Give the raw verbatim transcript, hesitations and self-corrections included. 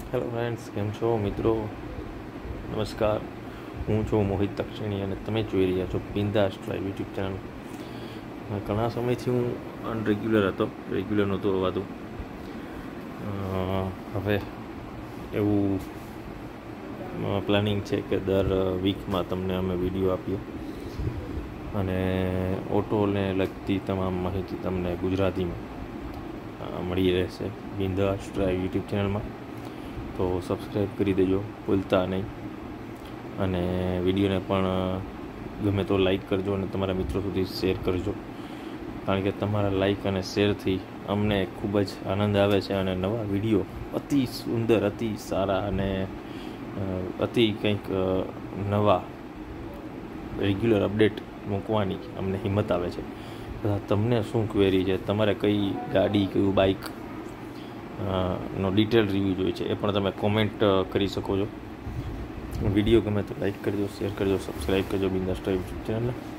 Hello friends, કેમ છો મિત્રો? નમસ્કાર, હું છું મોહિત તક્ષણી અને તમે જોઈ રહ્યા છો બિંદાસ ડ્રાઈવ યુટ્યુબ ચેનલ. ઘણા સમયથી હું અનરેગ્યુલર હતો, રેગ્યુલર નહોતું હોવાતું. હવે એવું પ્લાનિંગ છે કે દર વીકમાં તમને અમે વિડીયો આપીએ અને ઓટોને લગતી તમામ માહિતી તમને ગુજરાતીમાં મળી રહેશે બિંદાસ ડ્રાઈવ યુટ્યુબ ચેનલમાં. તો સબસ્ક્રાઈબ કરી દેજો ભૂલતા નહીં, અને વિડીયોને પણ ગમે તો લાઈક કરજો અને તમારા મિત્રો સુધી શેર કરજો, કારણ કે તમારા લાઈક અને શેરથી અમને ખૂબ જ આનંદ આવે છે અને નવા વિડીયો અતિ સુંદર, અતિ સારા અને અતિ કંઈક નવા રેગ્યુલર અપડેટ મૂકવાની અમને હિંમત આવે છે. તથા તમને શું ક્વેરી છે, તમારે કઈ ગાડી, કયું બાઇક નો ડિટેલ રિવ્યૂ જોઈએ છે, એ પણ તમે કોમેન્ટ કરી શકો છો. વિડીયો ગમે તો લાઈક કરજો, શેર કરજો, સબસ્ક્રાઈબ કરજો બિંદાસ ડ્રાઈવ યુટ્યુબ ચેનલને.